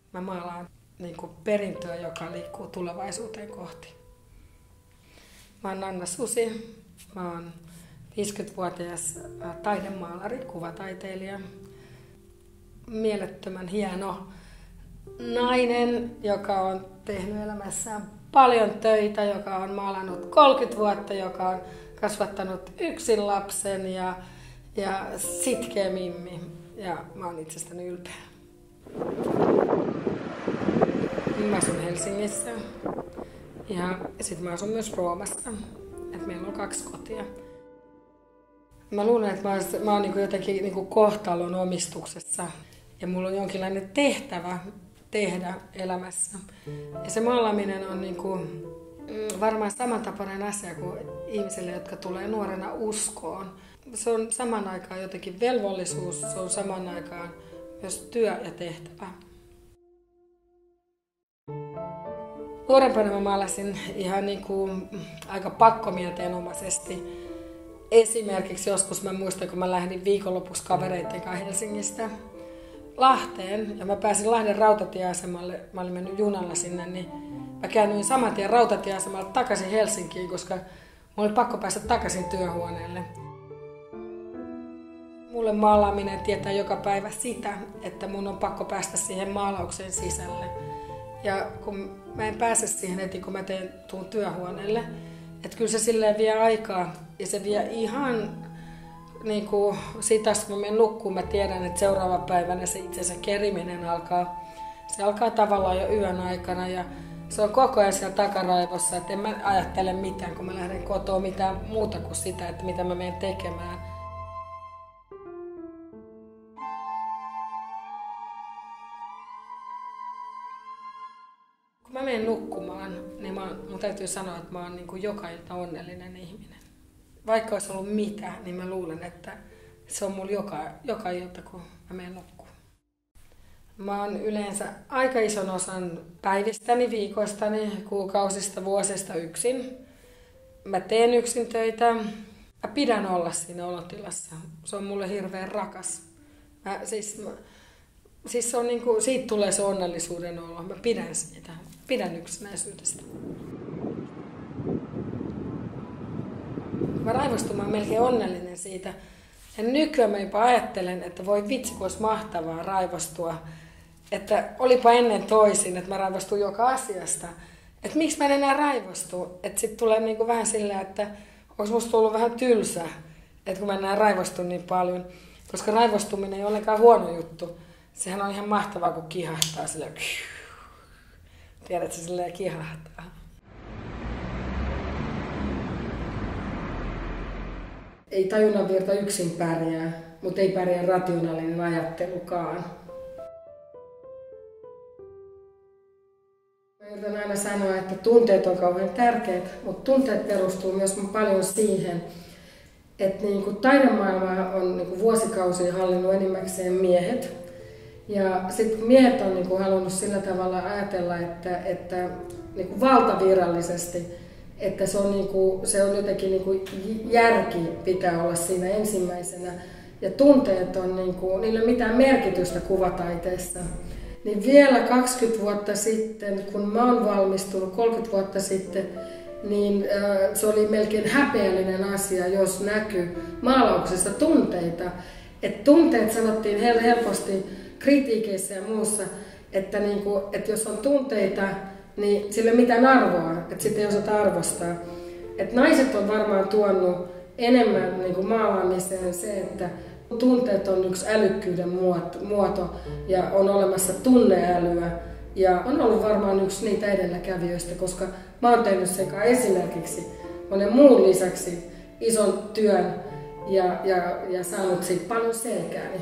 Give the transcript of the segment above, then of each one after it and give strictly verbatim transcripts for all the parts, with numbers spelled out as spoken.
Mä maalaan niin kuin perintöä, joka liikkuu tulevaisuuteen kohti. Mä oon Anna Susi. Mä oon viisikymmentävuotias taidemaalari, kuvataiteilija. Mielettömän hieno nainen, joka on tehnyt elämässään paljon töitä, joka on maalannut kolmekymmentä vuotta, joka on kasvattanut yksin lapsen ja, ja sitkeä mimmi. Ja mä oon itsestäni ylpeä. Mä asun Helsingissä ja sit mä asun myös Roomassa. Et meillä on kaksi kotia. Mä luulen, että mä oon, mä oon niinku jotenkin niinku kohtalon omistuksessa ja mulla on jonkinlainen tehtävä tehdä elämässä. Ja se maalaaminen on niinku, mm, varmaan samantapainen asia kuin ihmisille, jotka tulee nuorena uskoon. Se on saman aikaan jotenkin velvollisuus, se on saman aikaan myös työ ja tehtävä. Nuorempana mä maalasin ihan niin kuin aika pakkomielteenomaisesti. Esimerkiksi joskus mä muistan, kun mä lähdin viikonlopuksi kavereiden kanssa Helsingistä Lahteen ja mä pääsin Lahden rautatieasemalle, mä olin mennyt junalla sinne, niin mä käännyin saman tien rautatieasemalle takaisin Helsinkiin, koska mulla oli pakko päästä takaisin työhuoneelle. Mulle maalaaminen tietää joka päivä sitä, että mun on pakko päästä siihen maalauksen sisälle. Ja kun mä en pääse siihen heti, kun mä teen tuun työhuoneelle, että kyllä se silleen vie aikaa ja se vie ihan niin kuin siitä, kun mä menen nukkuun, mä tiedän, että seuraava päivänä se itse asiassa keriminen alkaa. Se alkaa tavallaan jo yön aikana ja se on koko ajan siellä takaraivossa, että en mä ajattele mitään, kun mä lähden kotoa mitään muuta kuin sitä, että mitä mä menen tekemään. Kun mä menen nukkumaan, niin mä, mun täytyy sanoa, että mä oon niin kuin joka ilta onnellinen ihminen. Vaikka olisi ollut mitä, niin mä luulen, että se on mulla joka, joka ilta, kun mä menen nukkumaan. Mä oon yleensä aika ison osan päivistäni, viikoistani, kuukausista, vuosista yksin. Mä teen yksin töitä. Mä pidän olla siinä olotilassa. Se on mulle hirveän rakas. Mä, siis, mä, siis se on niin kuin, siitä tulee se onnellisuuden olo. Mä pidän siitä. Pidän yksinäisyydestä. Mä raivostun, mä oon melkein onnellinen siitä. Ja nykyään mä jopa ajattelen, että voi vitsi, kun olisi mahtavaa raivostua. Että olipa ennen toisin, että mä raivostun joka asiasta. Että miksi mä en enää raivostu? Että sit tulee niinku vähän silleen, että olisi musta tullut vähän tylsä, että kun mä enää raivostun niin paljon. Koska raivostuminen ei ole ollenkaan huono juttu. Sehän on ihan mahtavaa, kun kihahtaa silleen. Tiedät, se silleen kihahtaa. Ei tajunnan virta yksin pärjää, mutta ei pärjää rationaalinen ajattelukaan. Mä yritän aina sanoa, että tunteet on kauhean tärkeät, mutta tunteet perustuu myös paljon siihen, että niin kuin taidemaailmaa on niin kuin vuosikausia hallinnut enimmäkseen miehet. Ja sitten miehet on niin kuin halunnut sillä tavalla ajatella, että, että niin kuin valtavirallisesti, että se on, niin kuin, se on jotenkin niin kuin järki pitää olla siinä ensimmäisenä. Ja tunteet on, niin kuin, niillä ei ole mitään merkitystä kuvataiteessa. Niin vielä kaksikymmentä vuotta sitten, kun mä oon valmistunut kolmekymmentä vuotta sitten, niin äh, se oli melkein häpeällinen asia, jos näkyy maalauksessa tunteita. Et tunteet sanottiin helposti kritiikeissä ja muussa, että, niin kuin, että jos on tunteita, niin sillä ei ole mitään arvoa, että sitä ei osata arvostaa. Et naiset on varmaan tuonut enemmän niin kuin maalaamiseen se, että tunteet on yksi älykkyyden muoto ja on olemassa tunneälyä. Ja on ollut varmaan yksi niitä edelläkävijöistä, koska mä oon tehnyt sekä esimerkiksi monen muun lisäksi ison työn ja, ja, ja saanut siitä paljon selkääni.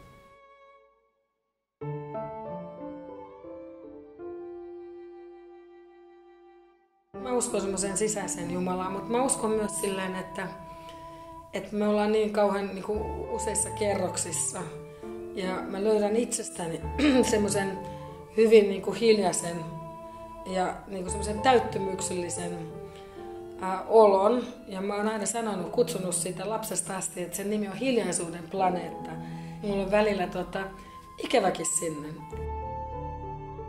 Mä uskon semmoiseen sisäiseen Jumalaan, mutta mä uskon myös silleen, että, että me ollaan niin kauhean niin kuin useissa kerroksissa. Ja mä löydän itsestäni semmoisen hyvin niin kuin hiljaisen ja niin kuin semmoisen täyttymyksellisen ää, olon. Ja mä oon aina sanonut, kutsunut sitä lapsesta asti, että sen nimi on Hiljaisuuden planeetta. Mulla on välillä tota, ikäväkin sinne.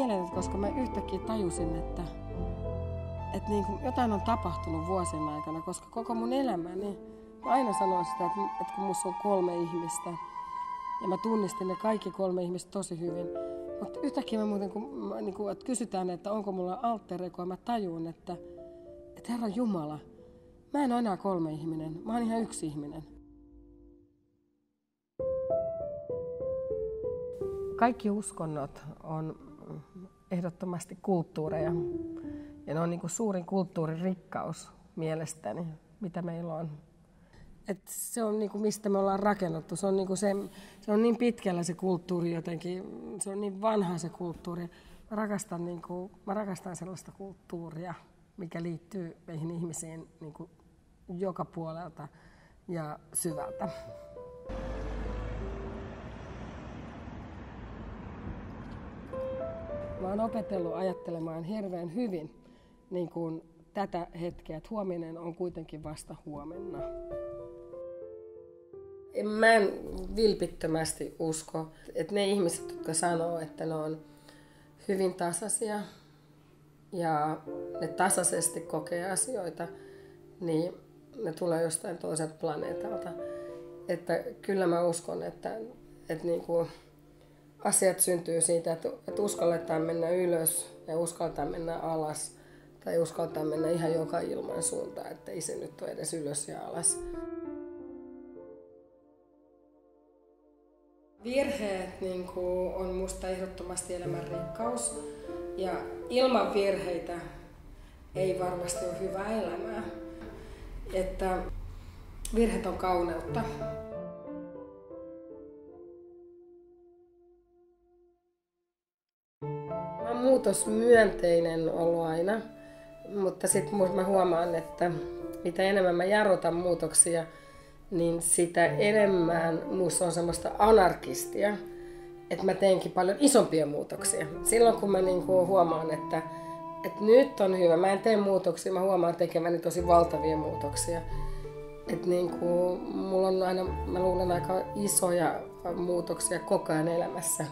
mieleen, että koska mä yhtäkkiä tajusin, että, että niin kuin jotain on tapahtunut vuosien aikana, koska koko mun elämäni, mä aina sanoin sitä, että, että kun musta on kolme ihmistä, ja mä tunnistin ne kaikki kolme ihmistä tosi hyvin, mutta yhtäkkiä mä muuten, kun mä, niin kuin, että kysytään, että onko mulla alter ego, mä tajun, että, että Herra Jumala, mä en ole enää kolme ihminen, mä oon ihan yksi ihminen. Kaikki uskonnot on ehdottomasti kulttuureja ja ne on niin kuin suurin kulttuurin rikkaus mielestäni, mitä meillä on. Et se on niin kuin mistä me ollaan rakennettu. Se on, niin kuin se, se on niin pitkällä se kulttuuri jotenkin, se on niin vanha se kulttuuri. Mä rakastan, niin kuin, mä rakastan sellaista kulttuuria, mikä liittyy meihin ihmisiin niin kuin joka puolelta ja syvältä. Mä oon opetellut ajattelemaan hirveän hyvin niin kuin tätä hetkeä, että huominen on kuitenkin vasta huomenna. Mä en vilpittömästi usko, että ne ihmiset, jotka sanoo, että ne on hyvin tasaisia ja ne tasaisesti kokee asioita, niin ne tulee jostain toiselta planeetalta. Että kyllä mä uskon, että, että niin kuin asiat syntyy siitä, että, että uskalletaan mennä ylös ja uskalletaan mennä alas. Tai uskalletaan mennä ihan joka ilman suuntaan, että ei se nyt ole edes ylös ja alas. Virheet niin kuin, on musta ehdottomasti elämän rikkaus. Ja ilman virheitä ei varmasti ole hyvää elämää. Että virheet on kauneutta. Mä oon muutosmyönteinen ollut aina, mutta sitten mä huomaan, että mitä enemmän mä jarrutan muutoksia, niin sitä enemmän musta on semmoista anarkistia, että mä teenkin paljon isompia muutoksia. Silloin kun mä niinku huomaan, että, että nyt on hyvä, mä en tee muutoksia, mä huomaan tekeväni tosi valtavia muutoksia. Että niinku, mulla on aina, mä luulen, aika isoja muutoksia koko ajan elämässä.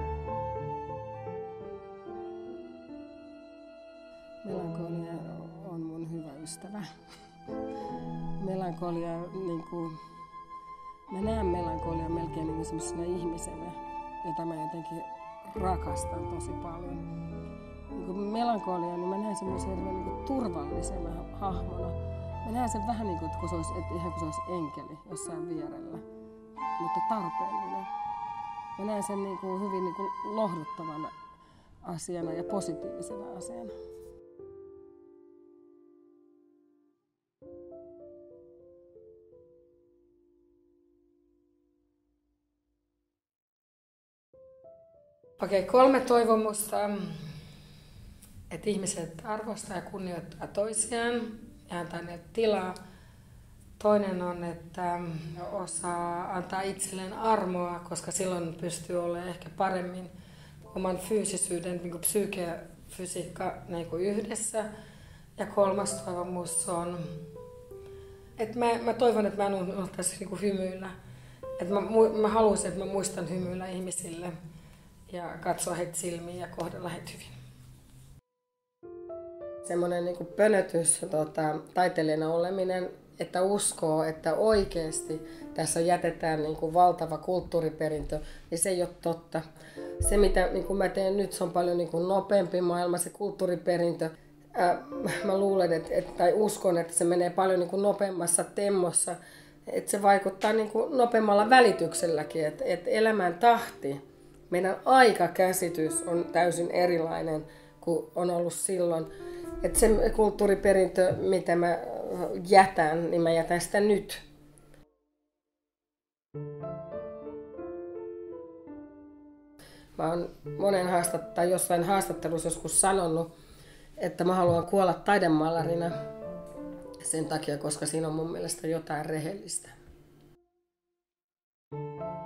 Melankolia on mun hyvä ystävä. Melankolia, niin kuin, mä näen melankolia melkein niin semmoisena ihmisenä, jota mä jotenkin rakastan tosi paljon. Niin kuin melankolia, niin mä näen semmoisen niin kuin turvallisena hahmona. Mä näen sen vähän niin kuin, että se olisi, että ihan kuin se olisi enkeli jossain vierellä, mutta tarpeellinen. Mä näen sen niin kuin hyvin niin kuin lohduttavana asiana ja positiivisena asiana. Okei, kolme toivomusta, että ihmiset arvostaa ja kunnioittaa toisiaan ja antaa niille tilaa. Toinen on, että osaa antaa itselleen armoa, koska silloin pystyy olemaan ehkä paremmin oman fyysisyyden, niin kuin psyyke ja fysiikka niin kuin yhdessä. Ja kolmas toivomus on, että mä, mä toivon, että mä en unohtaisi niin kuin hymyillä. Että mä, mä haluaisin, että mä muistan hymyillä ihmisille ja katsoa heitä silmiin ja kohdella heitä hyvin. Semmoinen niin kuin pönötys tota, taiteilijana oleminen, että uskoo, että oikeasti tässä jätetään niin kuin valtava kulttuuriperintö, niin se ei ole totta. Se, mitä niin kuin mä teen nyt, se on paljon niin kuin nopeampi maailma, se kulttuuriperintö. Ää, mä luulen, että, että, tai uskon, että se menee paljon niin kuin nopeammassa temmossa, että se vaikuttaa niin kuin nopeammalla välitykselläkin, että, että elämän tahti, meidän aikakäsitys on täysin erilainen kuin on ollut silloin. Että se kulttuuriperintö, mitä mä jätän, niin mä jätän sitä nyt. Mä oon monen haastattelun tai jossain haastattelussa joskus sanonut, että mä haluan kuolla taidemaalarina sen takia, koska siinä on mun mielestä jotain rehellistä.